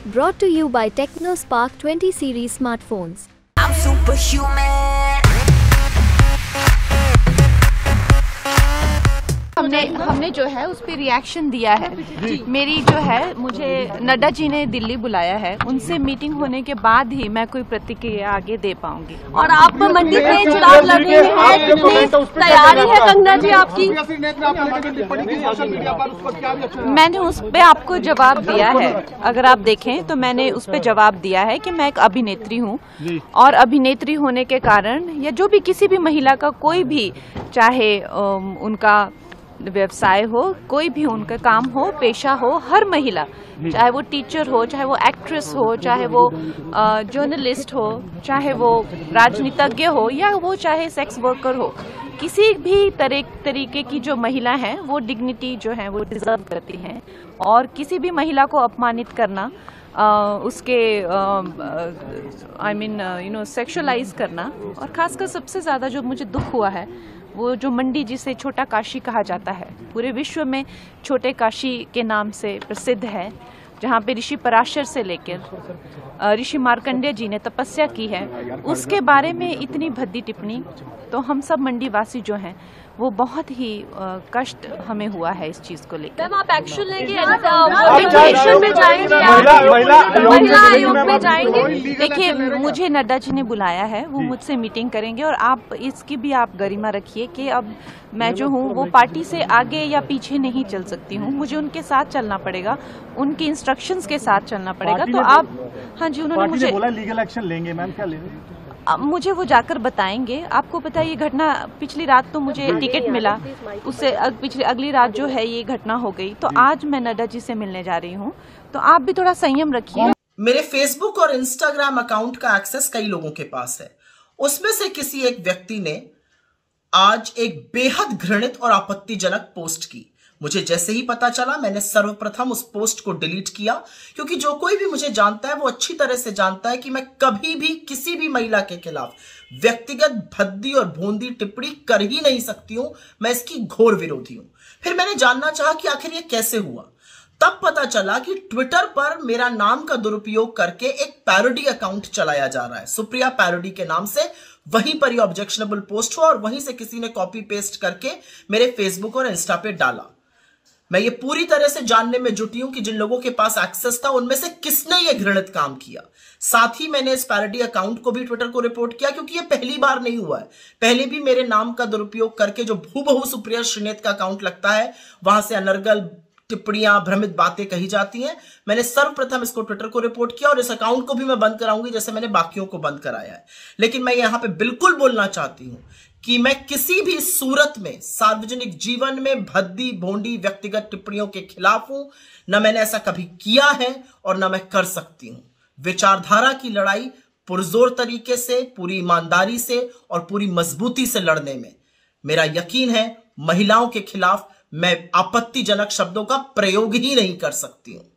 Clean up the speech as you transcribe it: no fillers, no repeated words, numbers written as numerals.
Brought to you by TechnoSpark 20 series smartphones. I'm superhuman. हमने जो है उस पे रिएक्शन दिया है। मेरी जो है मुझे नड्डा जी ने दिल्ली बुलाया है, उनसे मीटिंग होने के बाद ही मैं कोई प्रतिक्रिया आगे दे पाऊंगी। और आप मंडी से चुनाव लड़ रहे हैं, कितनी तैयारी है कंगना जी आपकी? मैंने उस पे आपको जवाब दिया है, अगर आप देखें तो मैंने उस पे जवाब दिया है कि मैं एक अभिनेत्री हूँ और अभिनेत्री होने के कारण या जो भी किसी भी महिला का कोई भी चाहे उनका व्यवसाय हो, कोई भी उनका काम हो, पेशा हो, हर महिला चाहे वो टीचर हो, चाहे वो एक्ट्रेस हो, चाहे वो जर्नलिस्ट हो, चाहे वो राजनीतिज्ञ हो या वो चाहे सेक्स वर्कर हो, किसी भी तरीके की जो महिला है वो डिग्निटी जो है वो डिजर्व करती हैं। और किसी भी महिला को अपमानित करना, उसके सेक्सुअलाइज करना, और खासकर सबसे ज़्यादा जो मुझे दुख हुआ है वो जो मंडी जिसे छोटा काशी कहा जाता है, पूरे विश्व में छोटे काशी के नाम से प्रसिद्ध है, जहाँ पे ऋषि पराशर से लेकर ऋषि मार्कंडेय जी ने तपस्या की है, उसके बारे में इतनी भद्दी टिप्पणी, तो हम सब मंडी वासी जो हैं वो बहुत ही कष्ट हमें हुआ है इस चीज को लेकर। मैम आप एक्शन लेंगे, एक्शन में जाएंगे, महिला आयोग में जाएंगे? देखिए, मुझे नड्डा जी ने बुलाया है, वो मुझसे मीटिंग करेंगे और आप इसकी भी आप गरिमा रखिए कि अब मैं जो हूँ वो पार्टी से आगे या पीछे नहीं चल सकती हूँ, मुझे उनके साथ चलना पड़ेगा, उनकी इंस्ट्रक्शंस के साथ चलना पड़ेगा। तो आप, हाँ जी, उन्होंने मुझे बोला लीगल एक्शन लेंगे। मैम क्या लेंगे? मुझे वो जाकर बताएंगे। आपको पता है ये घटना, पिछली रात तो मुझे टिकट मिला, उससे अगली रात जो है ये घटना हो गई, तो आज मैं नड्डा जी से मिलने जा रही हूँ, तो आप भी थोड़ा संयम रखिए। मेरे फेसबुक और इंस्टाग्राम अकाउंट का एक्सेस कई लोगों के पास है, उसमें से किसी एक व्यक्ति ने आज एक बेहद घृणित और आपत्तिजनक पोस्ट की। मुझे जैसे ही पता चला मैंने सर्वप्रथम उस पोस्ट को डिलीट किया, क्योंकि जो कोई भी मुझे जानता है वो अच्छी तरह से जानता है कि मैं कभी भी किसी भी महिला के खिलाफ व्यक्तिगत भद्दी और भोंदी टिप्पणी कर ही नहीं सकती हूं। मैं इसकी घोर विरोधी हूं। फिर मैंने जानना चाहा कि आखिर ये कैसे हुआ। तब पता चला कि ट्विटर पर मेरा नाम का दुरुपयोग करके एक पैरोडी अकाउंट चलाया जा रहा है, सुप्रिया पैरोडी के नाम से। वहीं पर ये ऑब्जेक्शनेबल पोस्ट हुआ और वहीं से किसी ने कॉपी पेस्ट करके मेरे फेसबुक और इंस्टा पे डाला। मैं ये पूरी तरह से जानने में जुटी हूं कि जिन लोगों के पास एक्सेस था उनमें से किसने ये घृणित काम किया। साथ ही मैंने इस पैरोडी अकाउंट को भी ट्विटर को रिपोर्ट किया, क्योंकि ये पहली बार नहीं हुआ है। पहले भी मेरे नाम का दुरुपयोग करके जो भूबहू सुप्रिया श्रीनेत का अकाउंट लगता है वहां से अनर्गल टिप्पणियां, भ्रमित बातें कही जाती हैं। मैंने सर्वप्रथम इसको ट्विटर को रिपोर्ट किया और इस अकाउंट को भी मैं बंद कराऊंगी, जैसे मैंने बाकियों को बंद कराया है। लेकिन मैं यहां पे बिल्कुल बोलना चाहती हूं कि मैं किसी भी सूरत में सार्वजनिक जीवन में भद्दी भोंडी व्यक्तिगत टिप्पणियों के खिलाफ हूं। न मैंने ऐसा कभी किया है और न मैं कर सकती हूं। विचारधारा की लड़ाई पुरजोर तरीके से, पूरी ईमानदारी से और पूरी मजबूती से लड़ने में मेरा यकीन है महिलाओं के खिलाफ मैं आपत्तिजनक शब्दों का प्रयोग ही नहीं कर सकती हूं।